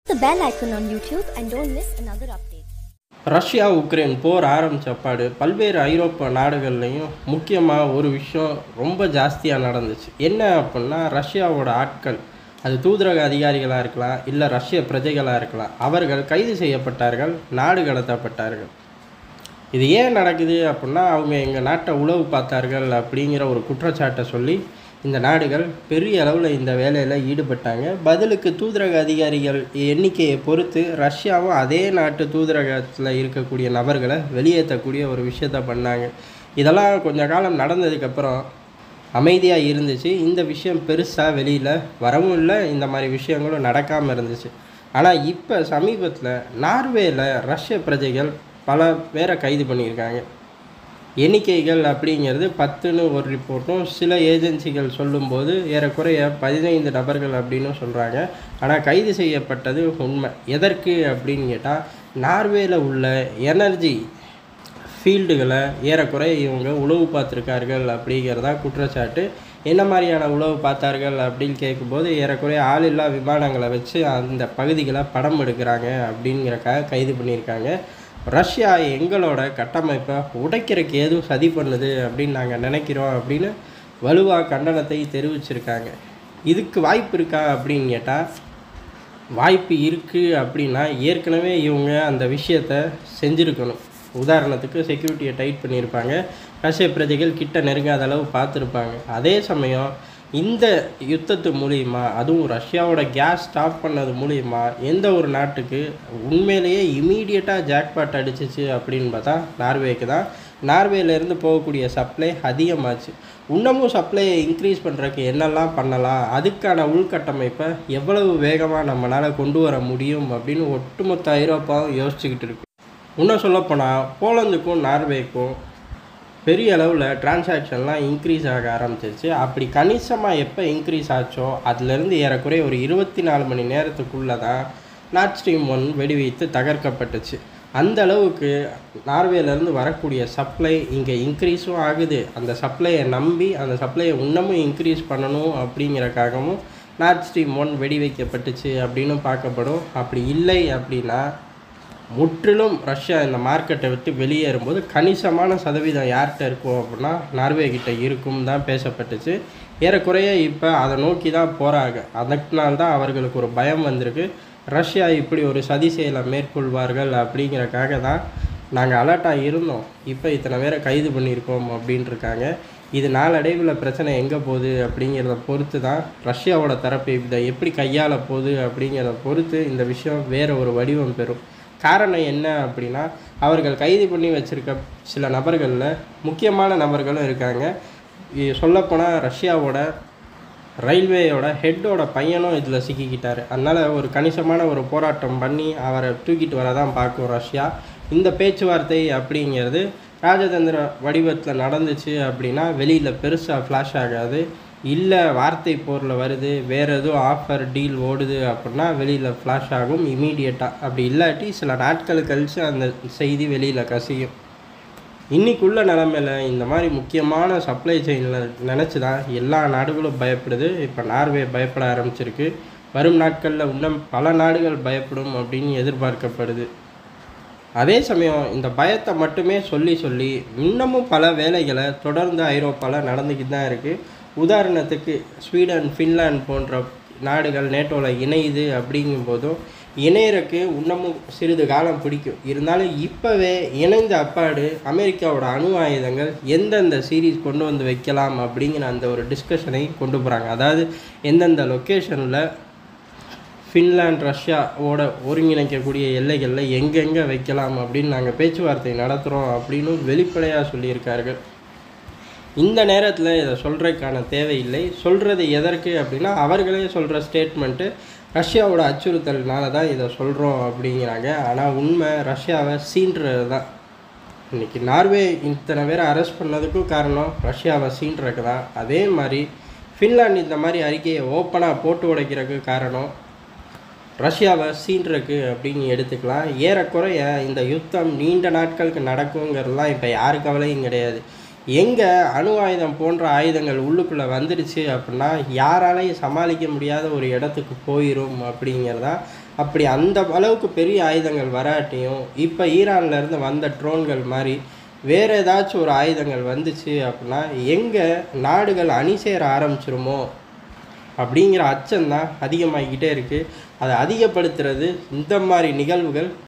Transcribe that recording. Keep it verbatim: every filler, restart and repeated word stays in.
the bell icon on YouTube and don't miss another update. Russia Ukraine போர் ஆரம்பித்தப்பாடு பல்வேறு ஐரோப்பா நாடுகள்லையும் முக்கியமாக ஒரு விஷயம் ரொம்ப ஜாஸ்தியாக நடந்துச்சு. என்ன அப்படின்னா, ரஷ்யாவோட ஆட்கள், அது தூதரக அதிகாரிகளாக இருக்கலாம், இல்லை ரஷ்ய பிரஜைகளாக இருக்கலாம், அவர்கள் கைது செய்யப்பட்டார்கள், நாடு கடத்தப்பட்டார்கள். இது ஏன் நடக்குது அப்படின்னா, அவங்க எங்கள் நாட்டை உளவு பார்த்தார்கள் அப்படிங்கிற ஒரு குற்றச்சாட்டை சொல்லி இந்த நாடுகள் பெரிய அளவில் இந்த வேலையில் ஈடுபட்டாங்க. பதிலுக்கு தூதரக அதிகாரிகள் எண்ணிக்கையை பொறுத்து ரஷ்யாவும் அதே நாட்டு தூதரகத்தில் இருக்கக்கூடிய நபர்களை வெளியேற்றக்கூடிய ஒரு விஷயத்த பண்ணாங்க. இதெல்லாம் கொஞ்ச காலம் நடந்ததுக்கப்புறம் அமைதியாக இருந்துச்சு. இந்த விஷயம் பெருசாக வெளியில் வரவும் இல்லை, இந்த மாதிரி விஷயங்களும் நடக்காமல் இருந்துச்சு. ஆனால் இப்போ சமீபத்தில் நார்வேயில் ரஷ்ய பிரஜைகள் பல பேரை கைது பண்ணியிருக்காங்க. எண்ணிக்கைகள் அப்படிங்கிறது பத்துன்னு ஒரு ரிப்போர்ட்டும், சில ஏஜென்சிகள் சொல்லும்போது ஏறக்குறைய பதினைந்து நபர்கள் அப்படின்னு சொல்கிறாங்க. ஆனால் கைது செய்யப்பட்டது உண்மை. எதற்கு அப்படின்னு கேட்டால், நார்வேயில் உள்ள எனர்ஜி ஃபீல்டுகளை ஏறக்குறைய இவங்க உளவு பார்த்துருக்கார்கள் அப்படிங்கிறதா குற்றச்சாட்டு. என்ன மாதிரியான உளவு பார்த்தார்கள் அப்படின்னு கேட்கும்போது, ஏறக்குறைய ஆளில்லா விமானங்களை வச்சு அந்த பகுதிகளை படம் எடுக்கிறாங்க அப்படிங்கிறக்காக கைது பண்ணியிருக்காங்க. ரஷ்யா எங்களோட கட்டமைப்பை உடைக்கிறதுக்கு எதுவும் சதி பண்ணுது அப்படின்னு நாங்கள் நினைக்கிறோம் அப்படின்னு வலுவாக கண்டனத்தை தெரிவிச்சிருக்காங்க. இதுக்கு வாய்ப்பு இருக்கா அப்படின்னு கேட்டால், வாய்ப்பு இருக்குது. அப்படின்னா ஏற்கனவே இவங்க அந்த விஷயத்தை செஞ்சுருக்கணும். உதாரணத்துக்கு செக்யூரிட்டியை டைட் பண்ணியிருப்பாங்க, ரஷ்ய பிரஜைகள் கிட்ட நெருங்காத அளவு பார்த்துருப்பாங்க. அதே சமயம் இந்த யுத்தத்து மூலிமா, அதுவும் ரஷ்யாவோட கேஸ் ஸ்டாப் பண்ணது மூலிமா எந்த ஒரு நாட்டுக்கு உண்மையிலேயே இமீடியட்டாக ஜாக்பாட் அடிச்சிச்சு அப்படின்னு பார்த்தா நார்வேக்கு தான். நார்வேலேருந்து போகக்கூடிய சப்ளை அதிகமாச்சு. இன்னமும் சப்ளையை இன்க்ரீஸ் பண்ணுறதுக்கு என்னெல்லாம் பண்ணலாம், அதுக்கான உள்கட்டமைப்பை எவ்வளவு வேகமாக நம்மளால் கொண்டு வர முடியும் அப்படின்னு ஒட்டுமொத்த ஐரோப்பாவும் யோசிச்சுக்கிட்டு இருக்கு. இன்னும் சொல்லப்போனால், போலந்துக்கும் நார்வேக்கும் பெரிய அளவில் டிரான்சாக்ஷன்லாம் இன்க்ரீஸ் ஆக ஆரம்பிச்சிருச்சு. அப்படி கணிசமாக எப்போ இன்க்ரீஸ் ஆச்சோ அதுலேருந்து ஏறக்குறைய ஒரு இருபத்தி நாலு மணி நேரத்துக்குள்ளே தான் நார்த் ஸ்ட்ரீம் ஒன் வெடிவைத்து தகர்க்கப்பட்டுச்சு. அந்த அளவுக்கு நார்வேலேருந்து வரக்கூடிய சப்ளை இங்கே இன்க்ரீஸும் ஆகுது. அந்த சப்ளையை நம்பி அந்த சப்ளையை இன்னமும் இன்க்ரீஸ் பண்ணணும் அப்படிங்கிறக்காகவும் நார்த் ஸ்ட்ரீம் ஒன் வெடி வைக்கப்பட்டுச்சு அப்படின்னு பார்க்கப்படும். அப்படி இல்லை அப்படின்னா முற்றிலும் ரஷ்யா இந்த மார்க்கெட்டை விட்டு வெளியேறும்போது கணிசமான சதவீதம் யார்கிட்ட இருக்கும் அப்படின்னா நார்வே கிட்ட இருக்கும் தான் பேசப்பட்டுச்சு. ஏறக்குறைய இப்போ அதை நோக்கி தான் போகிறாங்க. அதனால்தான் அவர்களுக்கு ஒரு பயம் வந்திருக்கு. ரஷ்யா இப்படி ஒரு சதி செயலை மேற்கொள்வார்கள் அப்படிங்கிறக்காக தான் நாங்கள் அலர்ட்டாக இருந்தோம், இப்போ இத்தனை பேரை கைது பண்ணியிருக்கோம் அப்படின்ட்டு இருக்காங்க. இது நாளடைவில் பிரச்சனை எங்கே போகுது அப்படிங்கிறத பொறுத்து தான் ரஷ்யாவோட தரப்பு இதை எப்படி கையாள போகுது அப்படிங்கிறத பொறுத்து இந்த விஷயம் வேறு ஒரு வடிவம் பெறும். காரணம் என்ன அப்படின்னா, அவர்கள் கைது பண்ணி வச்சுருக்க சில நபர்களில் முக்கியமான நபர்களும் இருக்காங்க. சொல்லப்போனால் ரஷ்யாவோட ரயில்வேயோட ஹெட்டோட பையனும் இதில் சிக்கிக்கிட்டார். அதனால் ஒரு கணிசமான ஒரு போராட்டம் பண்ணி அவரை தூக்கிட்டு வர தான் பார்க்கும் ரஷ்யா. இந்த பேச்சுவார்த்தை அப்படிங்கிறது ராஜதந்திர வடிவத்தில் நடந்துச்சு அப்படின்னா வெளியில் பெருசாக ஃப்ளாஷ் ஆகாது. இல்லை வார்த்தை போரில் வருது, வேறு எதுவும் ஆஃபர் டீல் ஓடுது அப்படின்னா வெளியில் ஃப்ளாஷ் ஆகும் இமீடியட்டாக. அப்படி இல்லாட்டி சில நாட்கள் கழித்து அந்த செய்தி வெளியில் கசியும். இன்றைக்குள்ள நிலமையில் இந்த மாதிரி முக்கியமான சப்ளை செயினில் நினச்சி தான் எல்லா நாடுகளும் பயப்படுது. இப்போ நார்வே பயப்பட ஆரம்பிச்சிருக்கு. வரும் நாட்களில் இன்னும் பல நாடுகள் பயப்படும் அப்படின்னு எதிர்பார்க்கப்படுது. அதே சமயம் இந்த பயத்தை மட்டுமே சொல்லி சொல்லி இன்னமும் பல வேலைகளை தொடர்ந்து ஐரோப்பாவில் நடந்துக்கிட்டு தான் இருக்குது. உதாரணத்துக்கு ஸ்வீடன், ஃபின்லாந்து போன்ற நாடுகள் நேட்டோவில் இணையுது. அப்படிங்கும்போதும் இணையறக்கு இன்னமும் சிறிது காலம் பிடிக்கும். இருந்தாலும் இப்போவே இணைந்த அப்பாடு அமெரிக்காவோட அணு ஆயுதங்கள் எந்தெந்த சீரீஸ் கொண்டு வந்து வைக்கலாம் அப்படிங்கிற அந்த ஒரு டிஸ்கஷனை கொண்டு போகிறாங்க. அதாவது எந்தெந்த லொக்கேஷனில் ஃபின்லாந்து ரஷ்யாவோட ஒருங்கிணைக்கக்கூடிய எல்லைகளில் எங்கெங்கே வைக்கலாம் அப்படின்னு நாங்கள் பேச்சுவார்த்தை நடத்துகிறோம் அப்படின்னு வெளிப்படையாக சொல்லியிருக்கார்கள். இந்த நேரத்தில் இதை சொல்கிறதுக்கான தேவையில்லை. சொல்கிறது எதற்கு அப்படின்னா, அவர்களே சொல்கிற ஸ்டேட்மெண்ட்டு ரஷ்யாவோட அச்சுறுத்தல்னால தான் இதை சொல்கிறோம் அப்படிங்கிறாங்க. ஆனால் உண்மை ரஷ்யாவை சீன்றது தான். இன்றைக்கி நார்வே இத்தனை பேரை அரெஸ்ட் பண்ணதுக்கும் காரணம் ரஷ்யாவை சீன்றதுக்கு தான். அதே மாதிரி ஃபின்லாந்து இந்த மாதிரி அறிக்கையை ஓப்பனாக போட்டு உடைக்கிறதுக்கு காரணம் ரஷ்யாவை சீன்றக்கு அப்படின்னு எடுத்துக்கலாம். ஏறக்குறைய இந்த யுத்தம் நீண்ட நாட்களுக்கு நடக்குங்கிறதுலாம் இப்போ யாரு கவலையும் கிடையாது. எங்கே அணு ஆயுதம் போன்ற ஆயுதங்கள் உள்ளுக்குள்ளே வந்துடுச்சு அப்படின்னா யாராலையும் சமாளிக்க முடியாத ஒரு இடத்துக்கு போயிடும் அப்படிங்கிறதா. அப்படி அந்த அளவுக்கு பெரிய ஆயுதங்கள் வராட்டியும் இப்போ ஈரான்லேருந்து வந்த ட்ரோன்கள் மாதிரி வேறு ஏதாச்சும் ஒரு ஆயுதங்கள் வந்துச்சு அப்படின்னா எங்கே நாடுகள் அணி சேர ஆரம்பிச்சிருமோ அப்படிங்கிற அச்சம்தான் அதிகமாகிக்கிட்டே இருக்குது. அதை அதிகப்படுத்துறது இந்த மாதிரி நிகழ்வுகள்